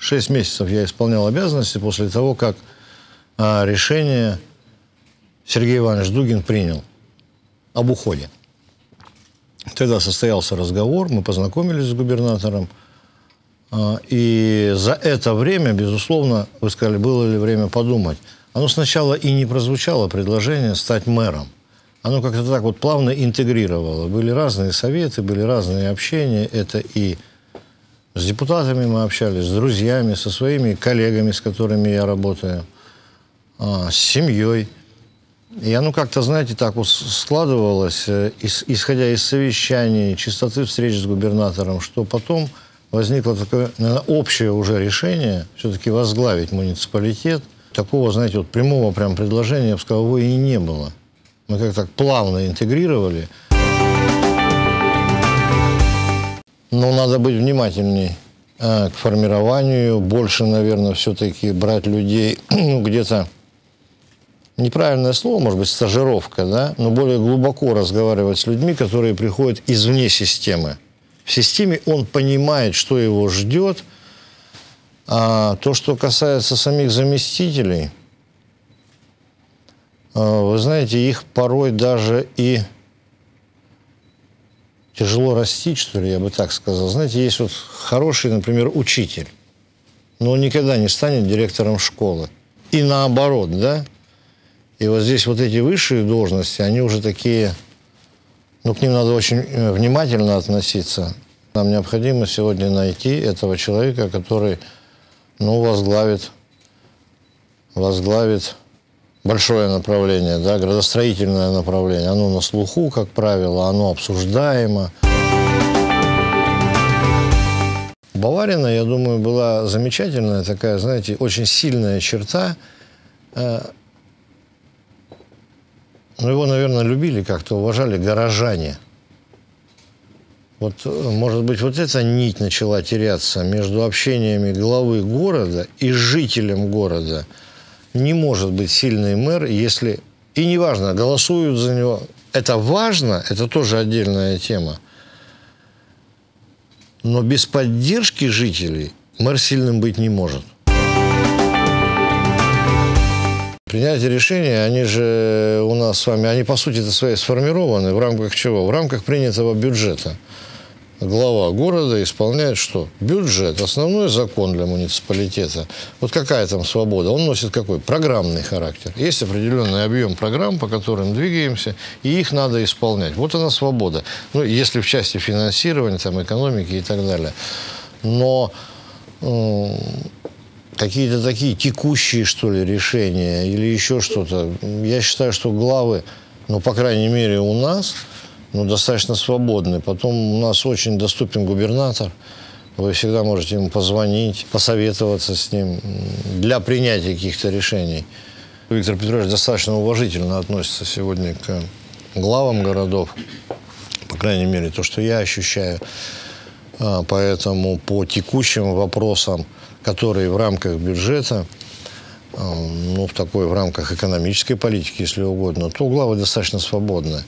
6 месяцев я исполнял обязанности после того, как решение Сергей Иванович Дугин принял об уходе. Тогда состоялся разговор, мы познакомились с губернатором. И за это время, безусловно, вы сказали, было ли время подумать. Оно сначала и не прозвучало предложение стать мэром. Оно как-то так вот плавно интегрировало. Были разные советы, были разные общения. Это и с депутатами мы общались, с друзьями, со своими коллегами, с которыми я работаю, с семьей. И оно как-то, знаете, так вот складывалось, исходя из совещаний, частоты встреч с губернатором, что потом возникло такое, наверное, общее уже решение все-таки возглавить муниципалитет. Такого, знаете, вот прямого прям предложения, я бы сказал, его и не было. Мы как-то так плавно интегрировали. Но надо быть внимательней к формированию, больше, наверное, все-таки брать людей, ну, где-то, неправильное слово, может быть, стажировка, да, но более глубоко разговаривать с людьми, которые приходят извне системы. В системе он понимает, что его ждет. А то, что касается самих заместителей, вы знаете, их порой даже и тяжело растить, что ли, я бы так сказал. Знаете, есть вот хороший, например, учитель, но он никогда не станет директором школы. И наоборот, да? И вот здесь вот эти высшие должности, они уже такие, ну, к ним надо очень внимательно относиться. Нам необходимо сегодня найти этого человека, который, ну, возглавит большое направление, да, градостроительное направление. Оно на слуху, как правило, оно обсуждаемо. Баварина, я думаю, была замечательная такая, знаете, очень сильная черта. Ну, его, наверное, любили как-то, уважали горожане. Вот, может быть, вот эта нить начала теряться между общениями главы города и жителем города. Не может быть сильный мэр, если... И неважно, голосуют за него. Это важно, это тоже отдельная тема. Но без поддержки жителей мэр сильным быть не может. Принятие решения, они же у нас с вами, они по сути-то своей сформированы в рамках чего? В рамках принятого бюджета. Глава города исполняет что? Бюджет, основной закон для муниципалитета. Вот какая там свобода? Он носит какой? Программный характер. Есть определенный объем программ, по которым двигаемся, и их надо исполнять. Вот она свобода. Ну, если в части финансирования, там, экономики и так далее. Но какие-то такие текущие, что ли, решения или еще что-то, я считаю, что главы, ну, по крайней мере, у нас, ну, достаточно свободны. Потом у нас очень доступен губернатор. Вы всегда можете ему позвонить, посоветоваться с ним для принятия каких-то решений. Виктор Петрович достаточно уважительно относится сегодня к главам городов. По крайней мере, то, что я ощущаю. Поэтому по текущим вопросам, которые в рамках бюджета, ну, в рамках экономической политики, если угодно, то главы достаточно свободны.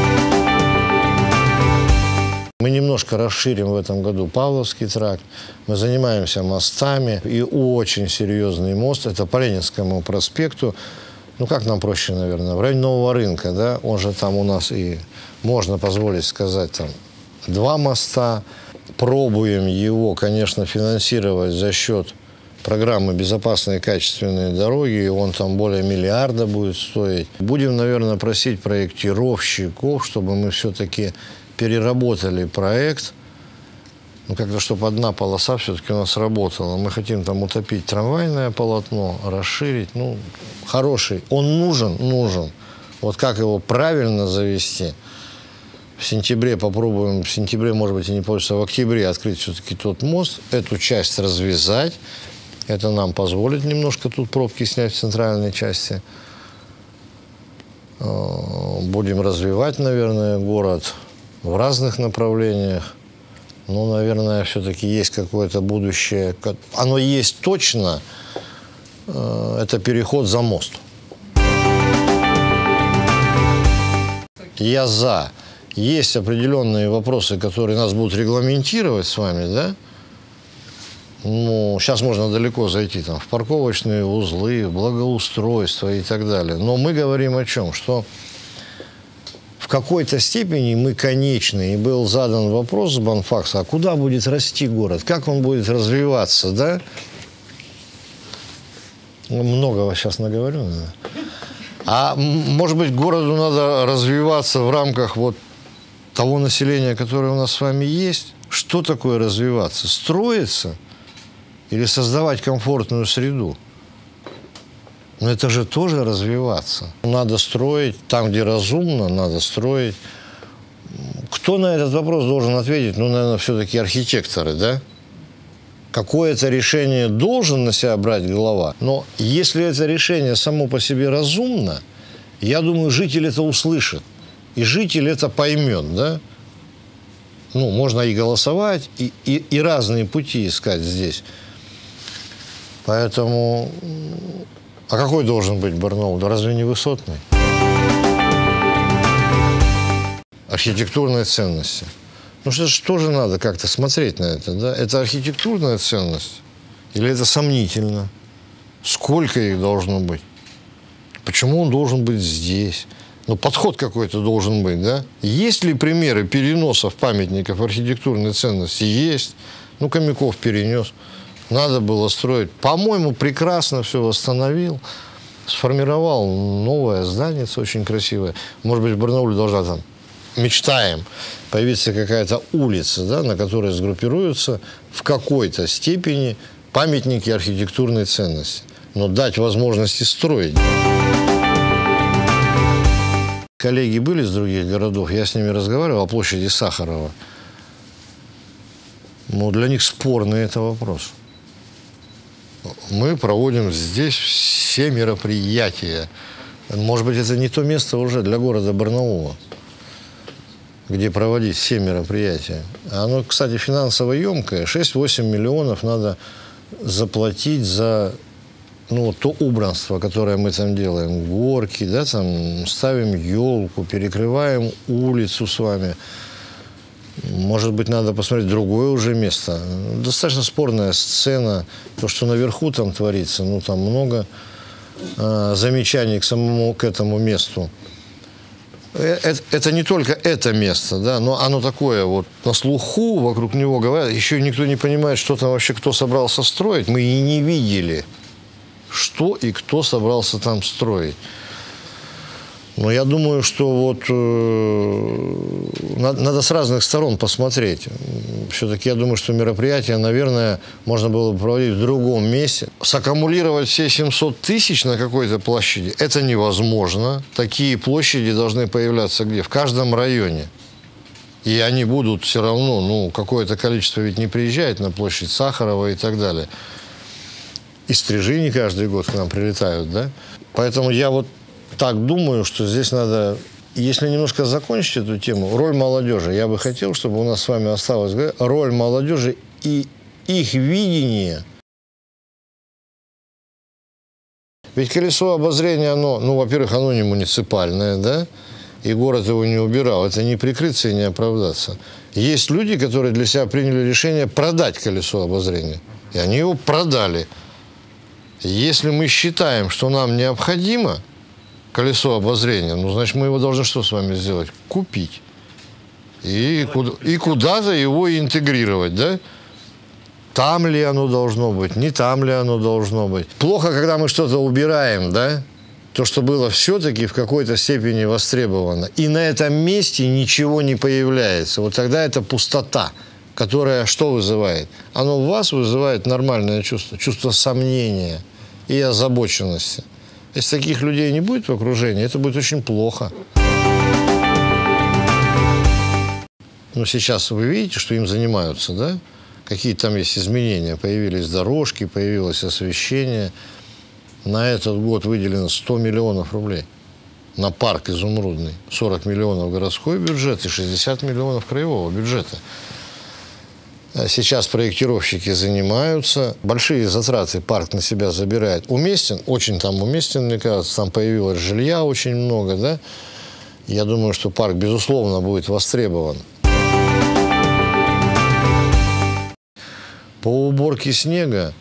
Мы немножко расширим в этом году Павловский тракт. Мы занимаемся мостами. И очень серьезный мост. Это по Ленинскому проспекту. Ну, как нам проще, наверное, в районе Нового рынка, да? Он же там у нас и, можно позволить сказать, там 2 моста. Пробуем его, конечно, финансировать за счет программы «Безопасные качественные дороги». Он там более миллиарда будет стоить. Будем, наверное, просить проектировщиков, чтобы мы все-таки переработали проект, ну, как-то, чтобы одна полоса все-таки у нас работала. Мы хотим там утопить трамвайное полотно, расширить. Ну, хороший. Он нужен. Вот как его правильно завести. В сентябре попробуем, в сентябре, может быть, и не получится, в октябре открыть все-таки тот мост, эту часть развязать. Это нам позволит немножко тут пробки снять в центральной части. Будем развивать, наверное, город в разных направлениях. Ну, наверное, все-таки есть какое-то будущее. Оно есть точно. Это переход за мост. Я за. Есть определенные вопросы, которые нас будут регламентировать с вами, да? Ну, сейчас можно далеко зайти там, в парковочные узлы, в благоустройство и так далее. Но мы говорим о чем? Что в какой-то степени мы конечны. И был задан вопрос с Банфакса, а куда будет расти город? Как он будет развиваться, да? Многого сейчас наговорю. Да? А может быть, городу надо развиваться в рамках вот того населения, которое у нас с вами есть? Что такое развиваться? Строиться или создавать комфортную среду? Но это же тоже развиваться. Надо строить там, где разумно, надо строить. Кто на этот вопрос должен ответить? Ну, наверное, все-таки архитекторы, да? Какое-то решение должен на себя брать глава. Но если это решение само по себе разумно, я думаю, житель это услышит. И житель это поймет, да? Ну, можно и голосовать, и разные пути искать здесь. Поэтому... А какой должен быть Барнаул? Да разве не высотный? Архитектурные ценности. Ну что ж, тоже надо как-то смотреть на это, да? Это архитектурная ценность или это сомнительно? Сколько их должно быть? Почему он должен быть здесь? Ну, подход какой-то должен быть, да? Есть ли примеры переносов памятников архитектурной ценности? Есть. Ну, Хомяков перенес. Надо было строить. По-моему, прекрасно все восстановил. Сформировал новое здание, очень красивое. Может быть, в Барнауле должна там, мечтаем, появиться какая-то улица, да, на которой сгруппируются в какой-то степени памятники архитектурной ценности. Но дать возможности строить. Коллеги были из других городов, я с ними разговаривал о площади Сахарова. Но для них спорный это вопрос. Мы проводим здесь все мероприятия. Может быть, это не то место уже для города Барнаула, где проводить все мероприятия. Оно, кстати, финансово емкое. 6-8 миллионов надо заплатить за то убранство, которое мы там делаем. Горки, да, там ставим елку, перекрываем улицу с вами. Может быть, надо посмотреть другое уже место. Достаточно спорная сцена. То, что наверху там творится, там много замечаний к этому месту. Это не только это место, да, но оно такое вот на слуху, вокруг него говорят. Еще никто не понимает, что там вообще кто собрался строить. Мы и не видели, что и кто собрался там строить. Но я думаю, что вот надо с разных сторон посмотреть. Все-таки я думаю, что мероприятие, наверное, можно было бы проводить в другом месте. Саккумулировать все 700 тысяч на какой-то площади – это невозможно. Такие площади должны появляться где? В каждом районе. И они будут все равно, какое-то количество ведь не приезжает на площадь Сахарова и так далее. И стрижи каждый год к нам прилетают, да? Поэтому я вот так думаю, что здесь надо, если немножко закончить эту тему, роль молодежи. Я бы хотел, чтобы у нас с вами осталась роль молодежи и их видение. Ведь колесо обозрения, во-первых, оно не муниципальное, да? И город его не убирал. Это не прикрыться и не оправдаться. Есть люди, которые для себя приняли решение продать колесо обозрения. И они его продали. Если мы считаем, что нам необходимо колесо обозрения, значит, мы его должны что с вами сделать? Купить. И куда-то его интегрировать, да? Там ли оно должно быть, не там ли оно должно быть. Плохо, когда мы что-то убираем, да? То, что было все-таки в какой-то степени востребовано. И на этом месте ничего не появляется. Вот тогда это пустота, которая что вызывает? Оно в вас вызывает нормальное чувство. Чувство сомнения и озабоченности. Если таких людей не будет в окружении, это будет очень плохо. Но сейчас вы видите, что им занимаются, да? Какие там есть изменения. Появились дорожки, появилось освещение. На этот год выделено 100 миллионов рублей. На парк Изумрудный. 40 миллионов городской бюджет и 60 миллионов краевого бюджета. Сейчас проектировщики занимаются. Большие затраты парк на себя забирает. Уместен? Очень там уместен, мне кажется. Там появилось жилья очень много, да? Я думаю, что парк, безусловно, будет востребован. По уборке снега,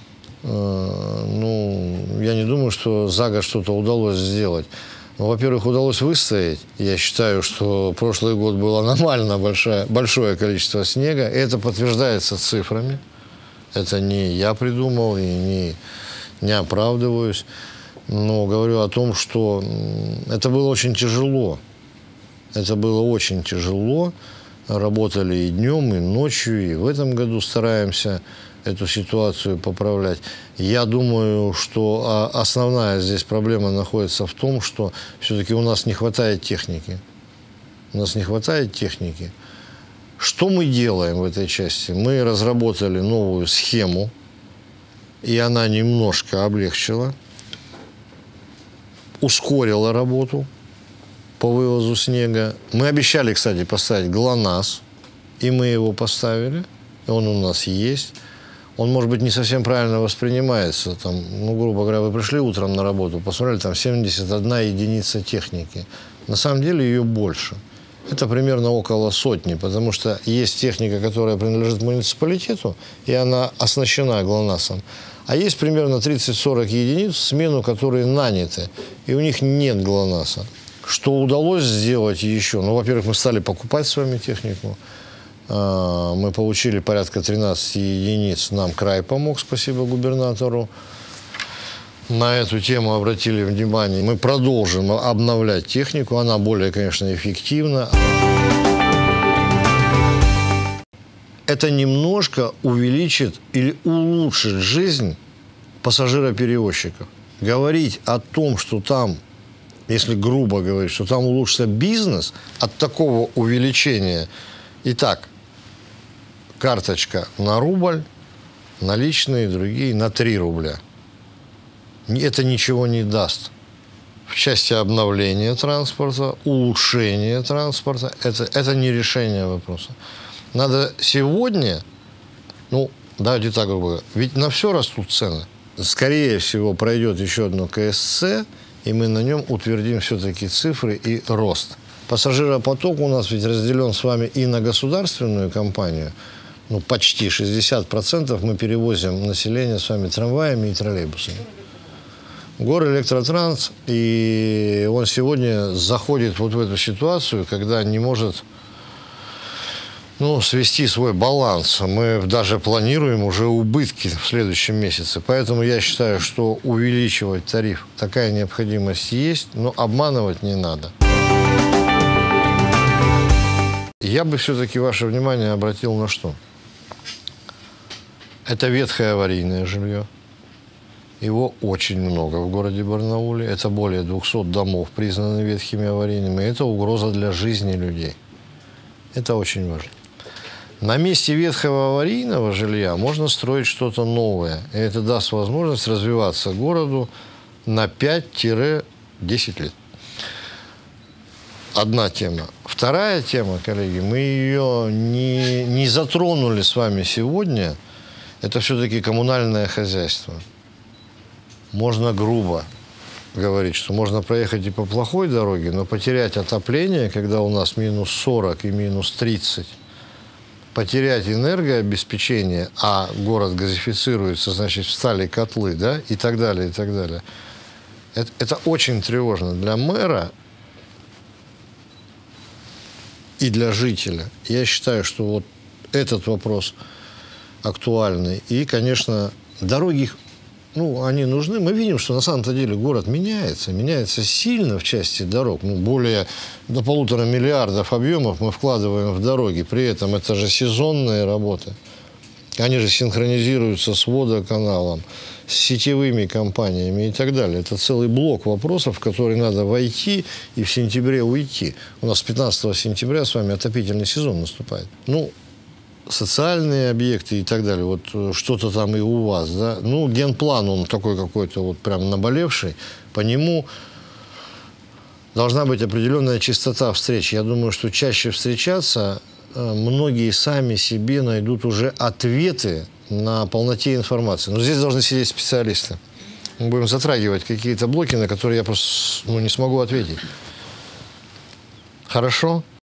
ну, я не думаю, что за год что-то удалось сделать. Ну, во-первых, удалось выстоять. Я считаю, что прошлый год было аномально большое количество снега. Это подтверждается цифрами. Это не я придумал и не оправдываюсь. Но говорю о том, что это было очень тяжело. Это было очень тяжело. Работали и днем, и ночью, и в этом году стараемся эту ситуацию поправлять. Я думаю, что основная здесь проблема находится в том, что все-таки у нас не хватает техники. У нас не хватает техники. Что мы делаем в этой части? Мы разработали новую схему, и она немножко облегчила, ускорила работу по вывозу снега. Мы обещали, кстати, поставить ГЛОНАСС, и мы его поставили. Он у нас есть. Он, может быть, не совсем правильно воспринимается. Там, ну, грубо говоря, вы пришли утром на работу, посмотрели, там 71 единица техники. На самом деле ее больше. Это примерно около сотни, потому что есть техника, которая принадлежит муниципалитету, и она оснащена ГЛОНАССом. А есть примерно 30-40 единиц в смену, которые наняты, и у них нет ГЛОНАССа. Что удалось сделать еще? Ну, во-первых, мы стали покупать с вами технику. Мы получили порядка 13 единиц. Нам край помог, спасибо губернатору. На эту тему обратили внимание. Мы продолжим обновлять технику. Она более, конечно, эффективна. Это немножко увеличит или улучшит жизнь пассажироперевозчиков. Говорить о том, что там, если грубо говорить, что там улучшится бизнес от такого увеличения. Итак, карточка на рубль, наличные другие на 3 рубля. Это ничего не даст. В части обновления транспорта, улучшения транспорта, это не решение вопроса. Надо сегодня, ну, давайте так грубо говоря, ведь на все растут цены. Скорее всего, пройдет еще одно КСЦ, и мы на нем утвердим все-таки цифры и рост. Пассажиропоток у нас ведь разделен с вами и на государственную компанию. Ну, почти 60% мы перевозим население с вами трамваями и троллейбусами. Горэлектротранс, и он сегодня заходит вот в эту ситуацию, когда не может, ну, свести свой баланс. Мы даже планируем уже убытки в следующем месяце. Поэтому я считаю, что увеличивать тариф, такая необходимость есть, но обманывать не надо. Я бы все-таки ваше внимание обратил на что? Это ветхое аварийное жилье. Его очень много в городе Барнауле. Это более 200 домов признаны ветхими аварийными. Это угроза для жизни людей. Это очень важно. На месте ветхого аварийного жилья можно строить что-то новое. И это даст возможность развиваться городу на 5-10 лет. Одна тема. Вторая тема, коллеги, мы ее не затронули с вами сегодня. Это все-таки коммунальное хозяйство. Можно грубо говорить, что можно проехать и по плохой дороге, но потерять отопление, когда у нас минус 40 и минус 30, потерять энергообеспечение, а город газифицируется, значит, встали котлы, да, и так далее, и так далее. Это очень тревожно для мэра и для жителя. Я считаю, что вот этот вопрос актуальный. И, конечно, дороги, ну, они нужны. Мы видим, что на самом-то деле город меняется сильно в части дорог. Ну, более до 1,5 миллиардов объемов мы вкладываем в дороги. При этом это же сезонные работы. Они же синхронизируются с водоканалом, с сетевыми компаниями и так далее. Это целый блок вопросов, в который надо войти и в сентябре уйти. У нас 15 сентября с вами отопительный сезон наступает. Ну, социальные объекты и так далее, вот что-то там и у вас, да, ну, генплан, он такой какой-то вот прям наболевший, по нему должна быть определенная частота встреч. Я думаю, что чаще встречаться многие сами себе найдут уже ответы на полноте информации. Но здесь должны сидеть специалисты. Мы будем затрагивать какие-то блоки, на которые я просто не смогу ответить. Хорошо?